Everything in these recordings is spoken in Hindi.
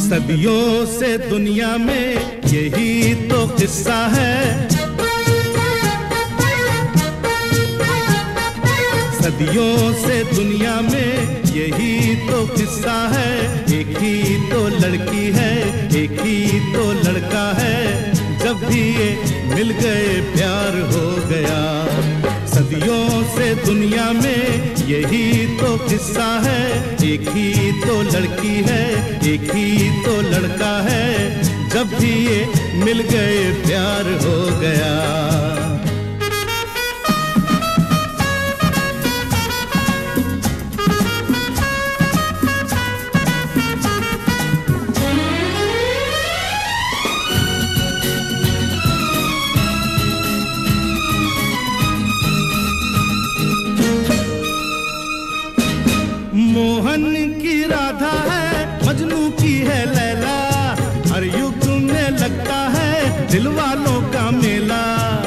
सदियों से दुनिया में यही तो किस्सा है। सदियों से दुनिया में यही तो किस्सा है। एक ही तो लड़की है, एक ही तो लड़का है, जब भी ये मिल गए प्यार हो गया। सदियों से दुनिया में यही तो किस्सा है। एक ही तो लड़की है, एक ही तो लड़का है, जब भी ये मिल गए प्यार हो गया। मोहन की राधा है, मजनू की है लैला, हर युग में लगता है दिल वालों का मेला।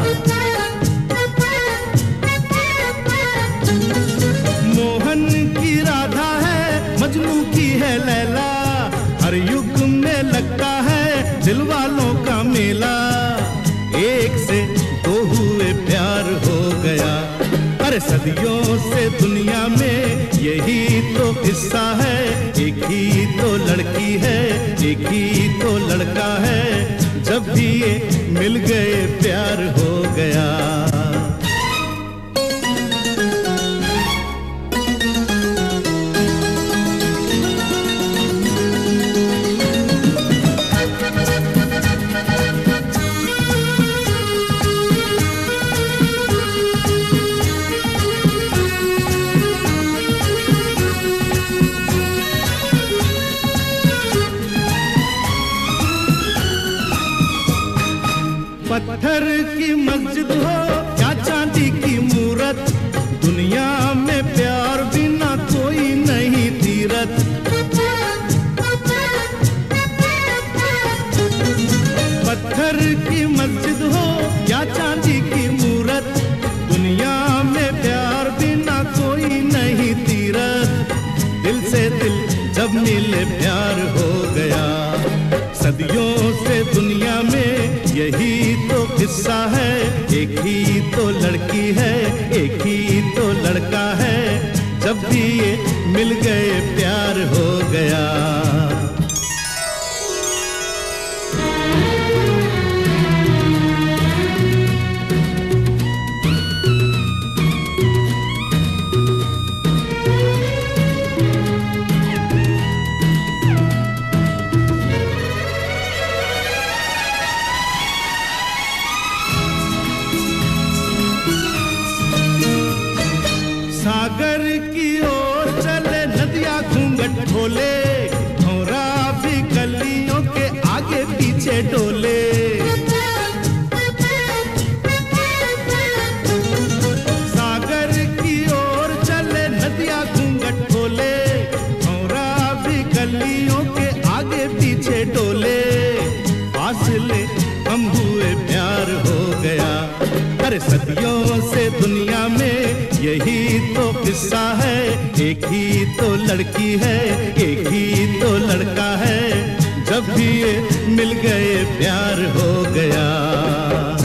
मोहन की राधा है, मजनू की है लैला, हर युग में लगता है दिल वालों का मेला। एक से दो हुए प्यार हो गया। अरे सदियों से दुनिया में यही तो किस्सा है। एक ही तो लड़की है, एक ही तो लड़का है, जब भी ये मिल गए प्यार हो गया। पत्थर की मस्जिद हो या चांदी की मूरत, दुनिया में प्यार बिना कोई नहीं तीरथ। पत्थर की मस्जिद हो या चांदी की मूरत, दुनिया में प्यार बिना कोई नहीं तीरथ। दिल से दिल जब मिले प्यार हो गया। सदियों से दुनिया में यही तो किस्सा है। एक ही तो लड़की है, एक ही तो लड़का है, जब भी ये मिल गए प्यार हो गया। सागर की ओर चले नदियां घूंघट खोले, भौरा भी गलियों के आगे पीछे डोले। सागर की ओर चले नदियां घूंघट खोले, भौरा भी गलियों के आगे पीछे डोले। फासले कम हुए प्यार हो गया। अरे सदियों से दुनिया में यही तो किस्सा है। एक ही तो लड़की है, एक ही तो लड़का है, जब भी ये मिल गए प्यार हो गया।